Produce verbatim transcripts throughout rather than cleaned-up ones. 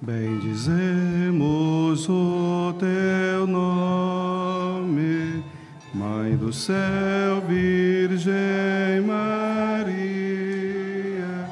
Bendizemos o teu nome, Mãe do céu, Virgem Maria.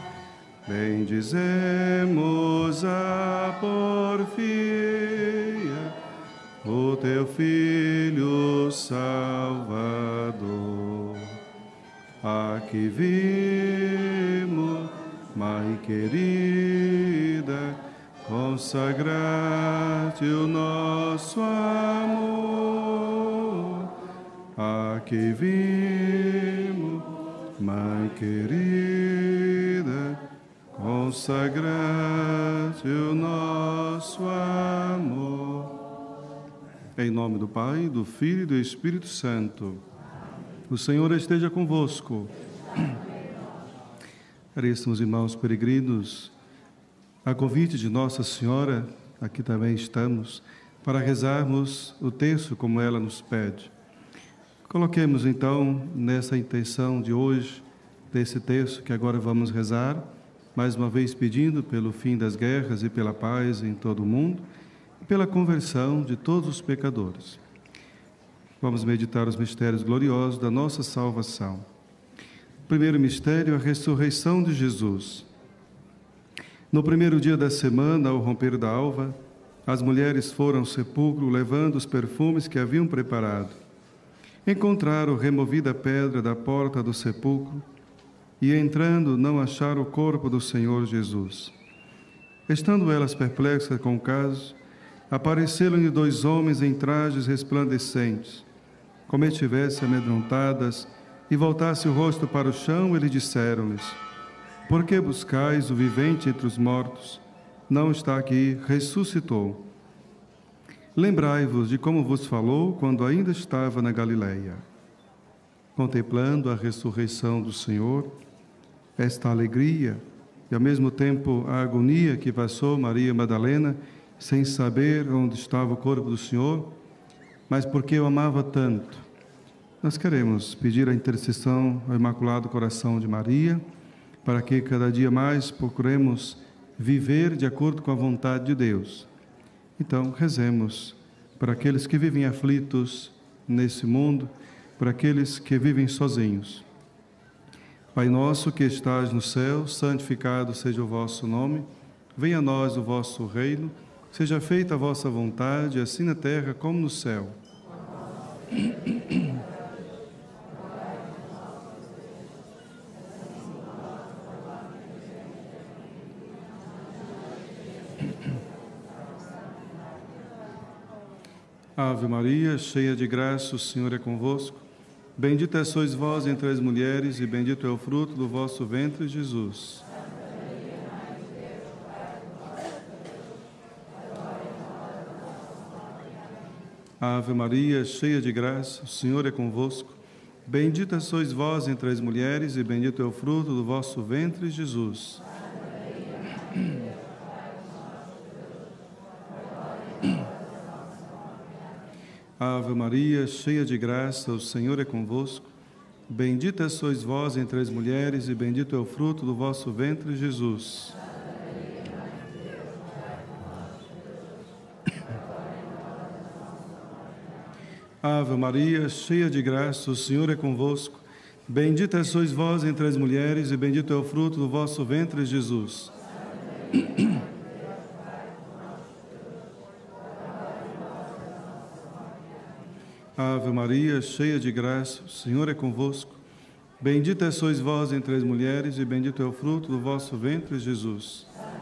Bendizemos a porfia, o teu Filho Salvador. Aqui vimos, Mãe querida, consagrar-te o nosso amor. Aqui vimos, Mãe querida, consagrar-te o nosso amor. Em nome do Pai, do Filho e do Espírito Santo. O Senhor esteja convosco. Caríssimos irmãos peregrinos, a convite de Nossa Senhora, aqui também estamos, para rezarmos o texto como ela nos pede. Coloquemos então nessa intenção de hoje, desse texto que agora vamos rezar, mais uma vez pedindo pelo fim das guerras e pela paz em todo o mundo, e pela conversão de todos os pecadores. Vamos meditar os mistérios gloriosos da nossa salvação. O primeiro mistério, a ressurreição de Jesus. No primeiro dia da semana, ao romper da alva, as mulheres foram ao sepulcro levando os perfumes que haviam preparado. Encontraram removida a pedra da porta do sepulcro e, entrando, não acharam o corpo do Senhor Jesus. Estando elas perplexas com o caso, apareceram-lhe dois homens em trajes resplandecentes. Como estivessem amedrontadas e voltasse o rosto para o chão, eles disseram-lhes: por que buscais o vivente entre os mortos? Não está aqui, ressuscitou. Lembrai-vos de como vos falou quando ainda estava na Galileia. Contemplando a ressurreição do Senhor, esta alegria e ao mesmo tempo a agonia que passou Maria Madalena sem saber onde estava o corpo do Senhor, mas porque o amava tanto, nós queremos pedir a intercessão ao Imaculado Coração de Maria, para que cada dia mais procuremos viver de acordo com a vontade de Deus. Então, rezemos para aqueles que vivem aflitos nesse mundo, para aqueles que vivem sozinhos. Pai nosso que estás no céu, santificado seja o vosso nome, venha a nós o vosso reino, seja feita a vossa vontade, assim na terra como no céu. Ave Maria, cheia de graça, o Senhor é convosco. Bendita sois vós entre as mulheres, e bendito é o fruto do vosso ventre, Jesus. Ave Maria, cheia de graça, o Senhor é convosco. Bendita sois vós entre as mulheres, e bendito é o fruto do vosso ventre, Jesus. Ave Maria, cheia de graça, o Senhor é convosco. Bendita sois vós entre as mulheres, e bendito é o fruto do vosso ventre, Jesus. Ave Maria, cheia de graça, o Senhor é convosco. Bendita sois vós entre as mulheres, e bendito é o fruto do vosso ventre, Jesus. Ave Maria, cheia de graça, o Senhor é convosco. Bendita sois vós entre as mulheres, e bendito é o fruto do vosso ventre, Jesus.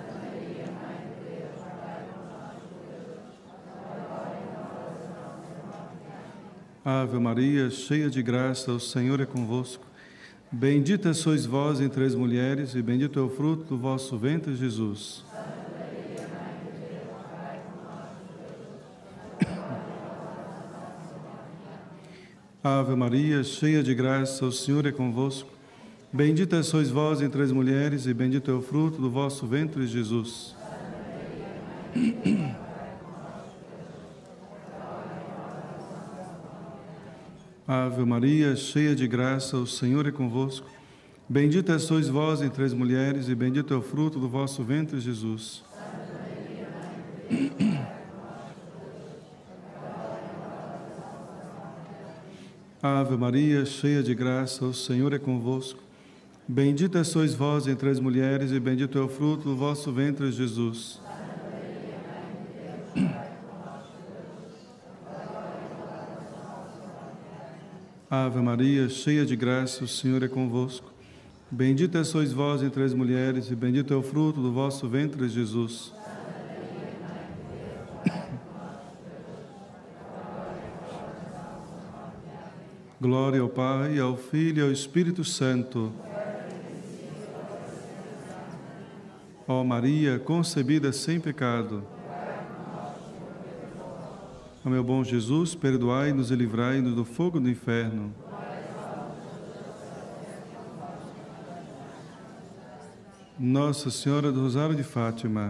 Ave Maria, cheia de graça, o Senhor é convosco. Bendita sois vós entre as mulheres, e bendito é o fruto do vosso ventre, Jesus. Ave Maria, cheia de graça, o Senhor é convosco. Bendita sois vós entre as mulheres, e bendito é o fruto do vosso ventre, Jesus. Ave Maria, cheia de graça, o Senhor é convosco. Bendita sois vós entre as mulheres, e bendito é o fruto do vosso ventre, Jesus. Ave Maria, cheia de graça, o Senhor é convosco. Bendita sois vós entre as mulheres, e bendito é o fruto do vosso ventre, Jesus. Ave Maria, cheia de graça, o Senhor é convosco. Bendita sois vós entre as mulheres, e bendito é o fruto do vosso ventre, Jesus. Glória ao Pai, ao Filho e ao Espírito Santo. Ó Maria, concebida sem pecado. Ó meu bom Jesus, perdoai-nos e livrai-nos do fogo do inferno. Nossa Senhora do Rosário de Fátima.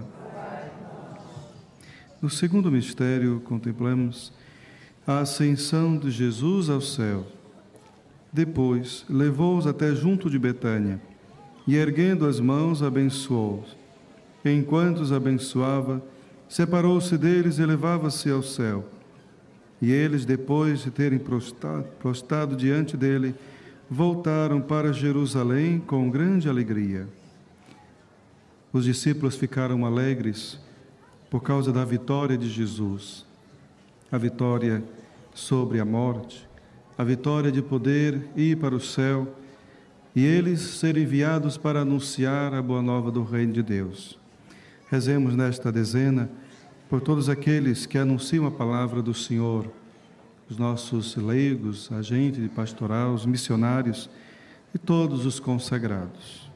No segundo mistério, contemplamos a ascensão de Jesus ao céu. Depois, levou-os até junto de Betânia, e erguendo as mãos, abençoou-os. Enquanto os abençoava, separou-se deles e elevava-se ao céu. E eles, depois de terem prostrado, prostrado diante dele, voltaram para Jerusalém com grande alegria. Os discípulos ficaram alegres por causa da vitória de Jesus, a vitória sobre a morte, a vitória de poder ir para o céu e eles serem enviados para anunciar a boa nova do reino de Deus. Rezemos nesta dezena por todos aqueles que anunciam a palavra do Senhor, os nossos leigos, agentes de pastoral, os missionários e todos os consagrados.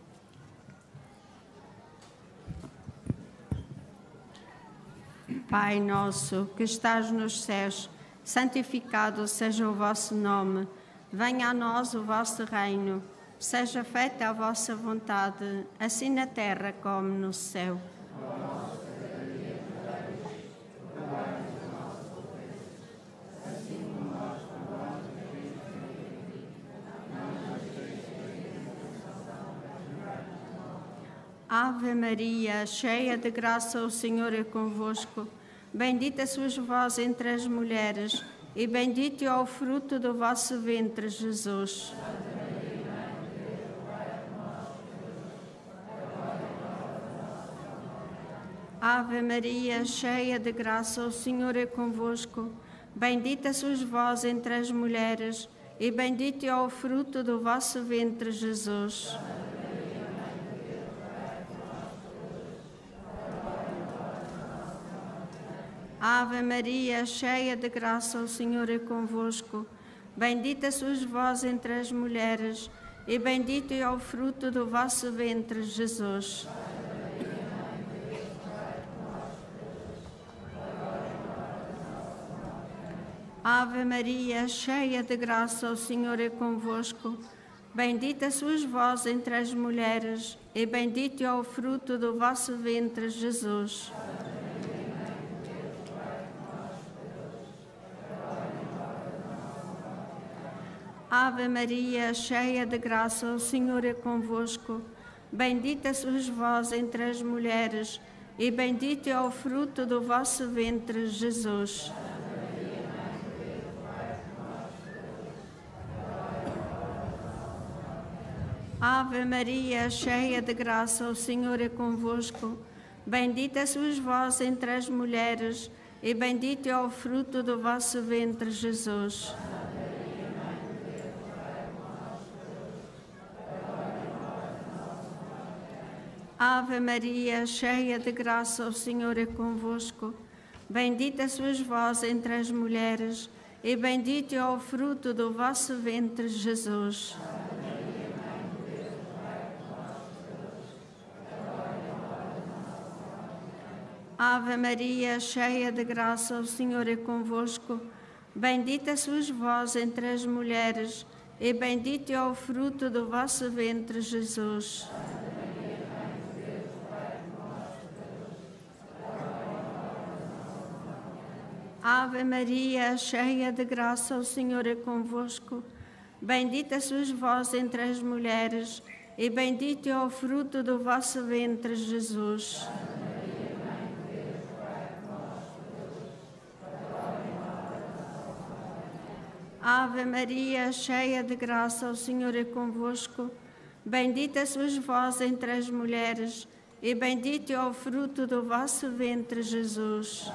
Pai nosso, que estás nos céus, santificado seja o vosso nome. Venha a nós o vosso reino. Seja feita a vossa vontade, assim na terra como no céu. Ave Maria, cheia de graça, o Senhor é convosco. Bendita sois vós entre as mulheres, e bendito é o fruto do vosso ventre, Jesus. Ave Maria, cheia de graça, o Senhor é convosco. Bendita sois vós entre as mulheres, e bendito é o fruto do vosso ventre, Jesus. Ave Maria, cheia de graça, o Senhor é convosco. Bendita sois vós entre as mulheres, e bendito é o fruto do vosso ventre, Jesus. Ave Maria, cheia de graça, o Senhor é convosco. Bendita sois vós entre as mulheres, e bendito é o fruto do vosso ventre, Jesus. Ave Maria, cheia de graça, o Senhor é convosco. Bendita sois vós entre as mulheres, e bendito é o fruto do vosso ventre, Jesus. Ave Maria, cheia de graça, o Senhor é convosco. Bendita sois vós entre as mulheres, e bendito é o fruto do vosso ventre, Jesus. Ave Maria, cheia de graça, o Senhor é convosco. Bendita sois vós entre as mulheres, e bendito é o fruto do vosso ventre, Jesus. Ave Maria, cheia de graça, o Senhor é convosco. Bendita sois vós entre as mulheres, e bendito é o fruto do vosso ventre, Jesus. Ave Maria, cheia de graça, o Senhor é convosco. Bendita sois vós entre as mulheres, e bendito é o fruto do vosso ventre, Jesus. Ave Maria, cheia de graça, o Senhor é convosco. Bendita sois vós entre as mulheres, e bendito é o fruto do vosso ventre, Jesus.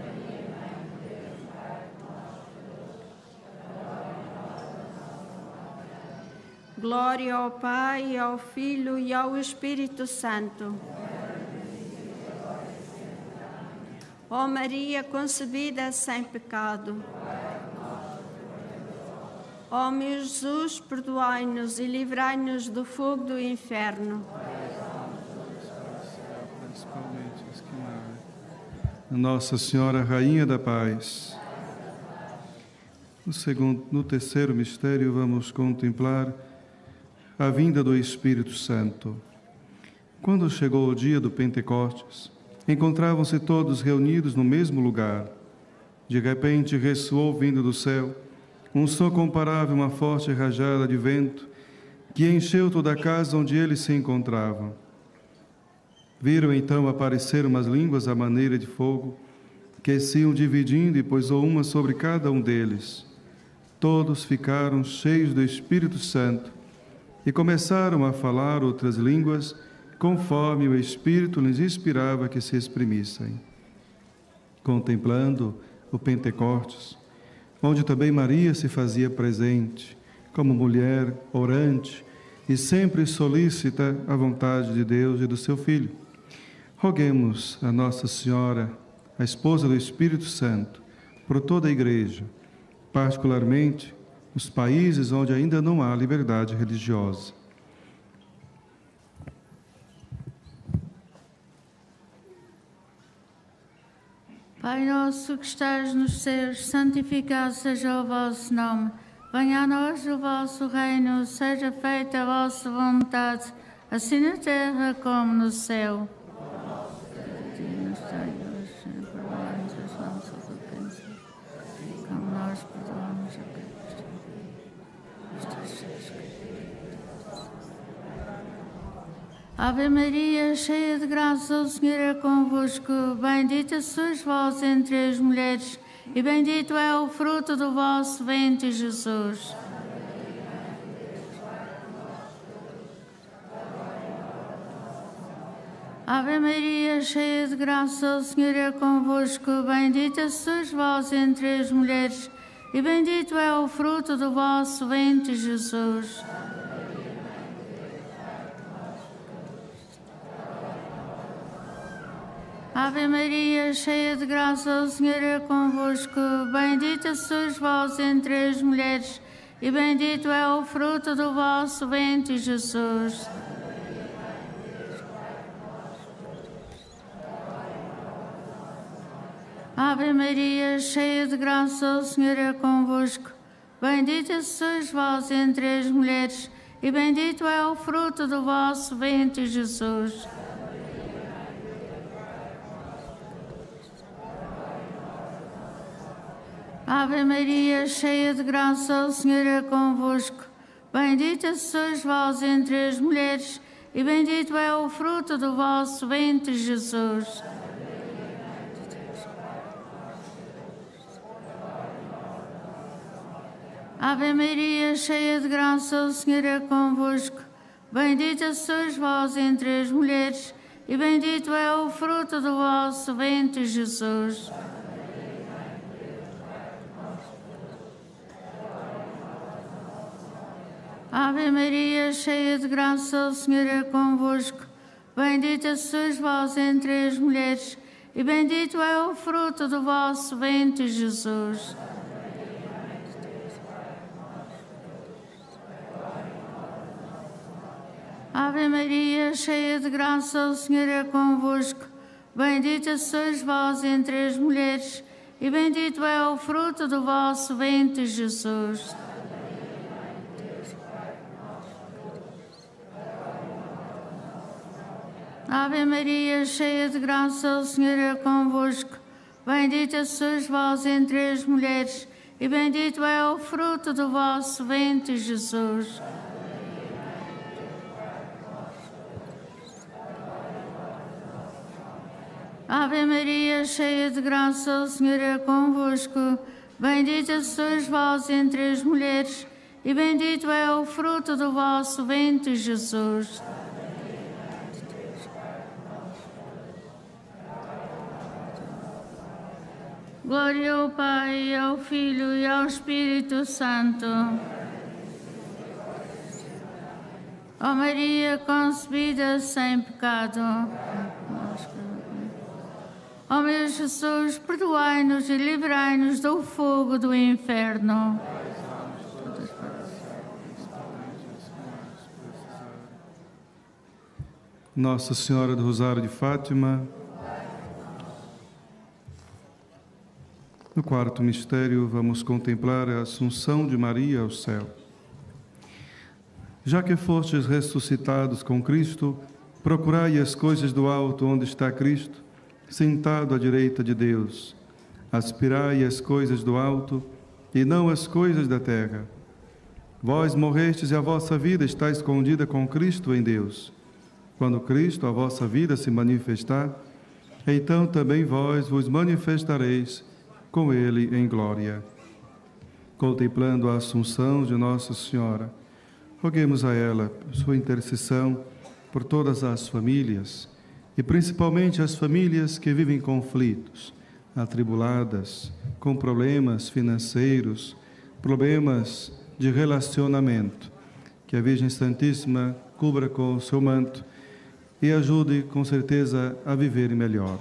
Glória ao Pai, ao Filho e ao Espírito Santo. Ó Maria concebida sem pecado. Ó meu Jesus, perdoai-nos e livrai-nos do fogo do inferno. Nossa Senhora, Rainha da Paz. No, segundo, no terceiro mistério, vamos contemplar a vinda do Espírito Santo. Quando chegou o dia do Pentecostes, encontravam-se todos reunidos no mesmo lugar. De repente, ressoou vindo do céu um som comparável a uma forte rajada de vento que encheu toda a casa onde eles se encontravam. Viram então aparecer umas línguas à maneira de fogo, que se iam dividindo e pousou uma sobre cada um deles. Todos ficaram cheios do Espírito Santo e começaram a falar outras línguas, conforme o Espírito lhes inspirava que se exprimissem. Contemplando o Pentecostes, onde também Maria se fazia presente, como mulher orante e sempre solícita à vontade de Deus e do seu Filho, roguemos a Nossa Senhora, a esposa do Espírito Santo, por toda a Igreja, particularmente nos países onde ainda não há liberdade religiosa. Pai nosso que estás nos céus, santificado seja o vosso nome. Venha a nós o vosso reino, seja feita a vossa vontade, assim na terra como no céu. Perdoai-nos as nossas ofensas, como nós perdoamos a quem Ave Maria, cheia de graça, o Senhor é convosco. Bendita sois vós entre as mulheres, e bendito é o fruto do vosso ventre, Jesus. Ave Maria, cheia de graça, o Senhor é convosco. Bendita sois vós entre as mulheres, e bendito é o fruto do vosso ventre, Jesus. Ave Maria, cheia de graça, o Senhor é convosco. Bendita sois vós entre as mulheres, e bendito é o fruto do vosso ventre, Jesus. Ave Maria, cheia de graça, o Senhor é convosco. Bendita sois vós entre as mulheres, e bendito é o fruto do vosso ventre, Jesus. Ave Maria, cheia de graça, o Senhor é convosco. Bendita sois vós entre as mulheres, e bendito é o fruto do vosso ventre, Jesus. Ave Maria, cheia de graça, o Senhor é convosco. Bendita sois vós entre as mulheres, e bendito é o fruto do vosso ventre, Jesus. Ave Maria, cheia de graça, o Senhor é convosco. Bendita sois vós entre as mulheres, e bendito é o fruto do vosso ventre, Jesus. Ave Maria, cheia de graça, o Senhor é convosco. Bendita sois vós entre as mulheres, e bendito é o fruto do vosso ventre, Jesus. Ave Maria, cheia de graça, o Senhor é convosco. Bendita sois vós entre as mulheres, e bendito é o fruto do vosso ventre, Jesus. Ave Maria, cheia de graça, o Senhor é convosco. Bendita sois vós entre as mulheres, e bendito é o fruto do vosso ventre, Jesus. Glória ao Pai, ao Filho e ao Espírito Santo. Ó Maria concebida sem pecado. Ó meu Jesus, perdoai-nos e livrai-nos do fogo do inferno. Nossa Senhora do Rosário de Fátima. No quarto mistério, vamos contemplar a Assunção de Maria ao céu. Já que fostes ressuscitados com Cristo, procurai as coisas do alto onde está Cristo, sentado à direita de Deus. Aspirai as coisas do alto e não as coisas da terra. Vós morrestes e a vossa vida está escondida com Cristo em Deus. Quando Cristo, a vossa vida, se manifestar, então também vós vos manifestareis com Ele em glória. Contemplando a Assunção de Nossa Senhora, roguemos a ela sua intercessão por todas as famílias, e principalmente as famílias que vivem conflitos, atribuladas, com problemas financeiros, problemas de relacionamento. Que a Virgem Santíssima cubra com o seu manto e ajude, com certeza, a viver melhor.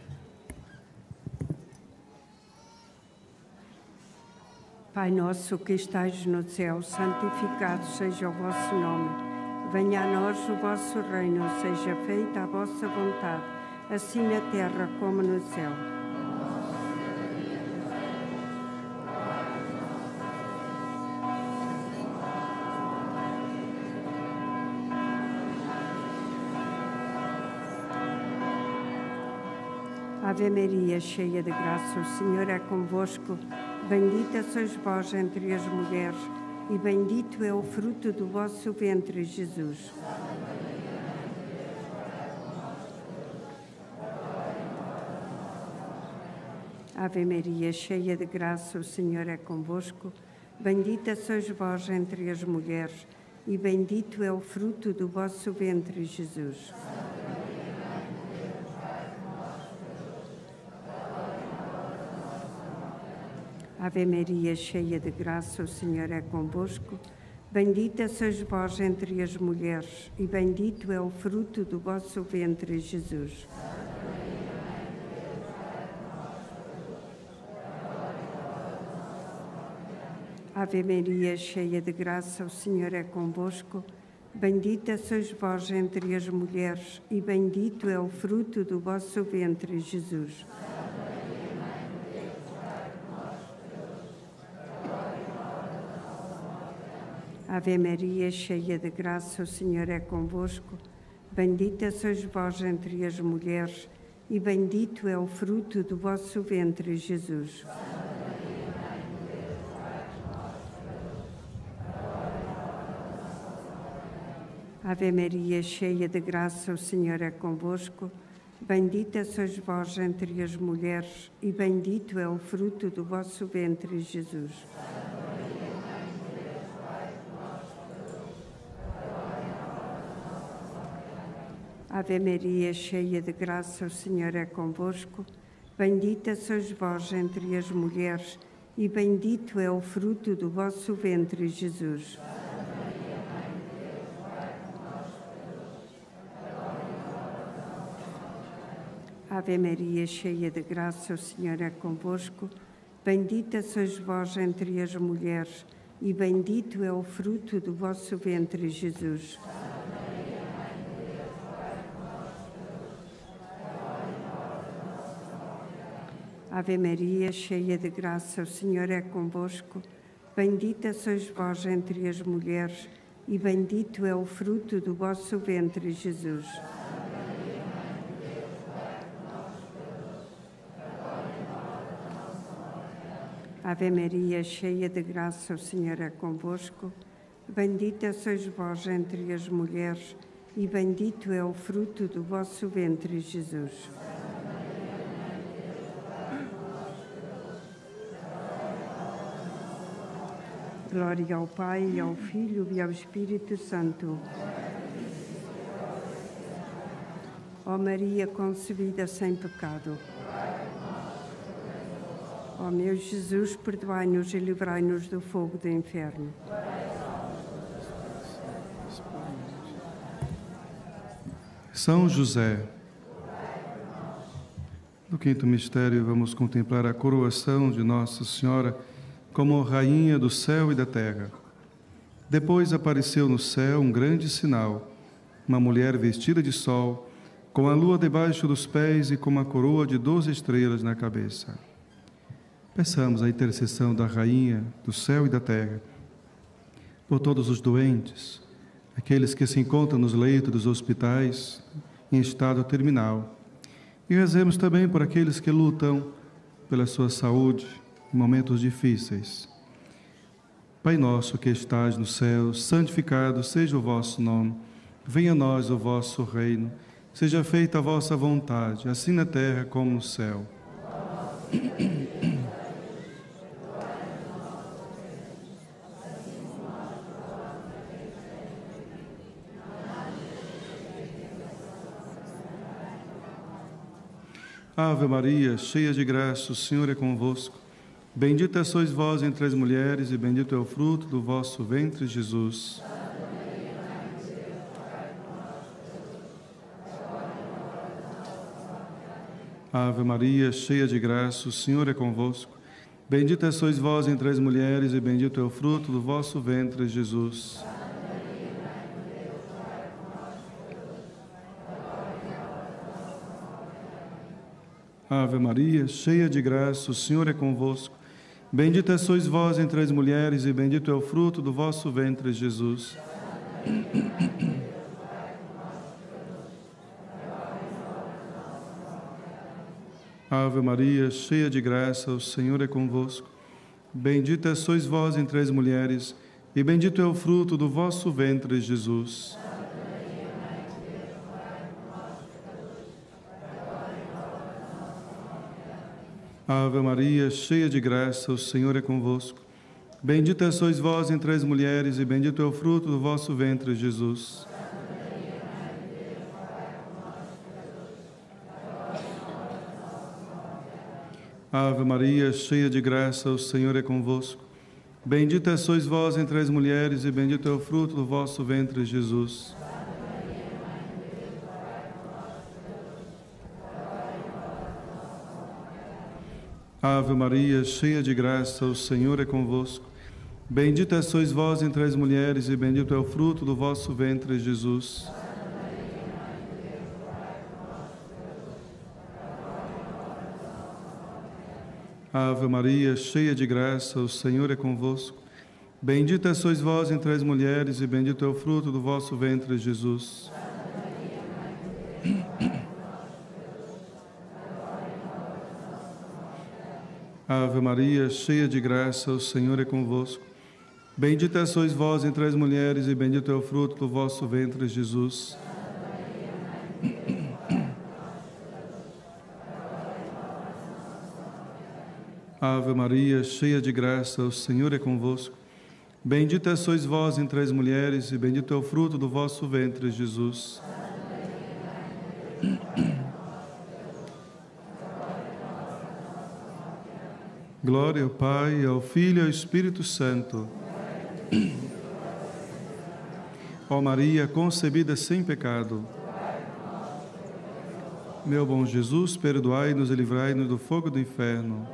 Pai nosso que estais no céu, santificado seja o vosso nome. Venha a nós o vosso reino, seja feita a vossa vontade, assim na terra como no céu. Ave Maria, cheia de graça, o Senhor é convosco. Bendita sois vós entre as mulheres, e bendito é o fruto do vosso ventre, Jesus. Ave Maria, cheia de graça, o Senhor é convosco. Bendita sois vós entre as mulheres, e bendito é o fruto do vosso ventre, Jesus. Ave Maria, cheia de graça, o Senhor é convosco. Bendita sois vós entre as mulheres, e bendito é o fruto do vosso ventre, Jesus. Ave Maria, cheia de graça, o Senhor é convosco. Bendita sois vós entre as mulheres, e bendito é o fruto do vosso ventre, Jesus. Ave Maria, cheia de graça, o Senhor é convosco. Bendita sois vós entre as mulheres, e bendito é o fruto do vosso ventre, Jesus. Ave Maria, cheia de graça, o Senhor é convosco. Bendita sois vós entre as mulheres, e bendito é o fruto do vosso ventre, Jesus. Ave Maria, cheia de graça, o Senhor é convosco. Bendita sois vós entre as mulheres, e bendito é o fruto do vosso ventre, Jesus. Ave Maria, cheia de graça, o Senhor é convosco. Bendita sois vós entre as mulheres, e bendito é o fruto do vosso ventre, Jesus. Ave Maria, cheia de graça, o Senhor é convosco. Bendita sois vós entre as mulheres, e bendito é o fruto do vosso ventre, Jesus. Ave Maria, cheia de graça, o Senhor é convosco. Bendita sois vós entre as mulheres, e bendito é o fruto do vosso ventre, Jesus. Glória ao Pai, e ao Filho e ao Espírito Santo. Ó Maria concebida sem pecado. Ó meu Jesus, perdoai-nos e livrai-nos do fogo do inferno. São José. No quinto mistério, vamos contemplar a coroação de Nossa Senhora como Rainha do céu e da terra. Depois apareceu no céu um grande sinal, uma mulher vestida de sol, com a lua debaixo dos pés e com uma coroa de doze estrelas na cabeça. Peçamos a intercessão da Rainha do céu e da terra, por todos os doentes, aqueles que se encontram nos leitos dos hospitais em estado terminal. E rezemos também por aqueles que lutam pela sua saúde em momentos difíceis. Pai nosso que estás no céu, santificado seja o vosso nome. Venha a nós o vosso reino. Seja feita a vossa vontade, assim na terra como no céu. Ave Maria, cheia de graça, o Senhor é convosco. Bendita sois vós entre as mulheres, e bendito é o fruto do vosso ventre, Jesus. Ave Maria, cheia de graça, o Senhor é convosco. Bendita sois vós entre as mulheres, e bendito é o fruto do vosso ventre, Jesus. Ave Maria, cheia de graça, o Senhor é convosco. Bendita sois vós entre as mulheres, e bendito é o fruto do vosso ventre, Jesus. Ave Maria, cheia de graça, o Senhor é convosco. Bendita sois vós entre as mulheres, e bendito é o fruto do vosso ventre, Jesus. Ave Maria, cheia de graça, o Senhor é convosco. Bendita sois vós entre as mulheres, e bendito é o fruto do vosso ventre, Jesus. Ave Maria, cheia de graça, o Senhor é convosco. Bendita sois vós entre as mulheres, e bendito é o fruto do vosso ventre, Jesus. Ave Maria, cheia de graça, o Senhor é convosco. Bendita sois vós entre as mulheres, e bendito é o fruto do vosso ventre, Jesus. Ave Maria, cheia de graça, o Senhor é convosco. Bendita sois vós entre as mulheres, e bendito é o fruto do vosso ventre, Jesus. Ave Maria, cheia de graça, o Senhor é convosco. Bendita sois vós entre as mulheres, e bendito é o fruto do vosso ventre, Jesus. Ave Maria, cheia de graça, o Senhor é convosco. Bendita sois vós entre as mulheres, e bendito é o fruto do vosso ventre, Jesus. Glória ao Pai, ao Filho e ao Espírito Santo. Ó Maria, concebida sem pecado. Meu bom Jesus, perdoai-nos e livrai-nos do fogo do inferno.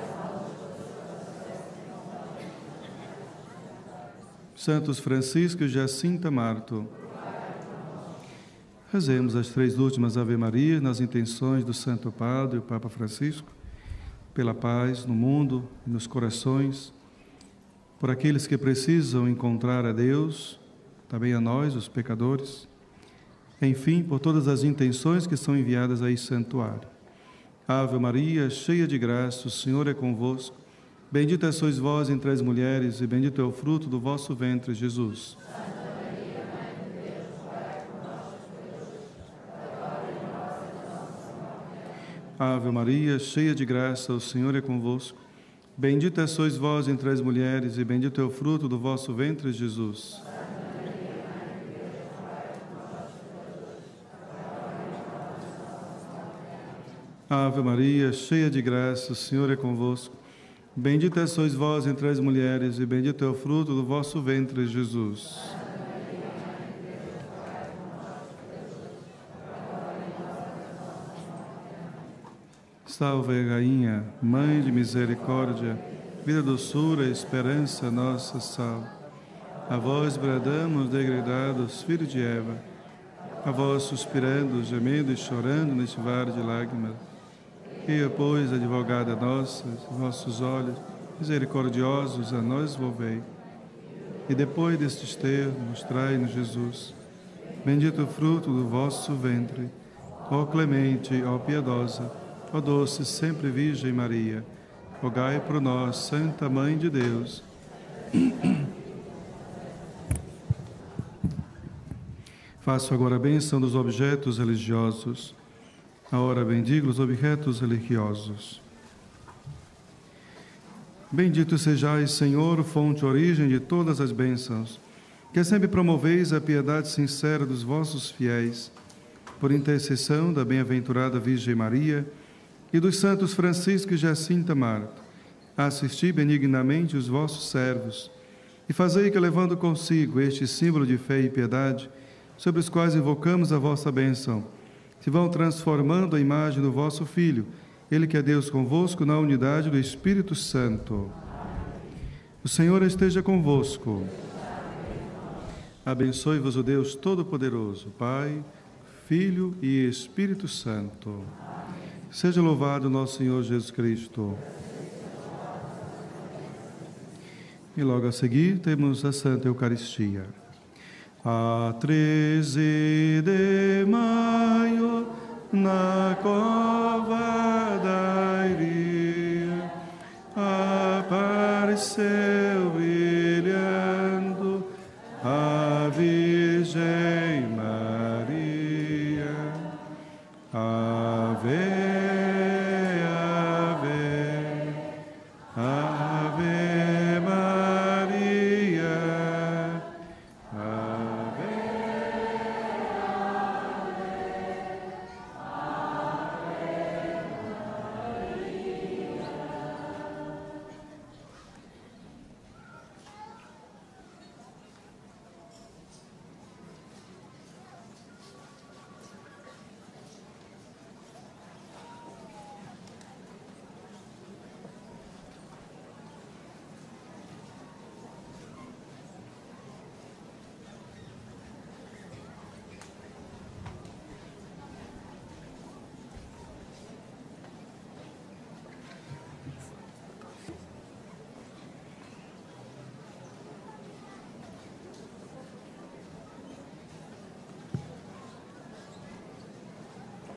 Santos Francisco e Jacinta Marto. Rezemos as três últimas Ave-Marias nas intenções do Santo Padre, o Papa Francisco, pela paz no mundo e nos corações, por aqueles que precisam encontrar a Deus, também a nós, os pecadores, enfim, por todas as intenções que são enviadas a esse santuário. Ave Maria, cheia de graça, o Senhor é convosco. Bendita sois vós entre as mulheres, e bendito é o fruto do vosso ventre, Jesus. Ave Maria, cheia de graça, o Senhor é convosco. Bendita sois vós entre as mulheres, e bendito é o fruto do vosso ventre, Jesus. Ave Maria, cheia de graça, o Senhor é convosco. Bendita sois vós entre as mulheres, e bendito é o fruto do vosso ventre, Jesus. Salve, Rainha, Mãe de misericórdia, vida, doçura e esperança, nossa salve. A vós bradamos, degredados, filhos de Eva, a vós suspirando, gemendo e chorando neste vale de lágrimas. E, pois, advogada nossa, vossos olhos misericordiosos a nós volvei. E depois destes termos, trai-nos Jesus, bendito o fruto do vosso ventre, ó clemente, ó piedosa, ó doce sempre Virgem Maria, rogai por nós, Santa Mãe de Deus. Faço agora a bênção dos objetos religiosos. Agora bendigo os objetos religiosos. Bendito sejais, Senhor, fonte, origem de todas as bênçãos, que sempre promoveis a piedade sincera dos vossos fiéis, por intercessão da bem-aventurada Virgem Maria e dos santos Francisco e Jacinta Marta, assisti benignamente os vossos servos, e fazei que, levando consigo este símbolo de fé e piedade, sobre os quais invocamos a vossa bênção, se vão transformando a imagem do vosso Filho, Ele que é Deus convosco na unidade do Espírito Santo. O Senhor esteja convosco. Abençoe-vos o Deus Todo-Poderoso, Pai, Filho e Espírito Santo. Seja louvado nosso Senhor Jesus Cristo. E logo a seguir temos a Santa Eucaristia. A treze de maio, na cova da Iria, apareceu brilhando a Virgem Maria. Ave, ave, ave.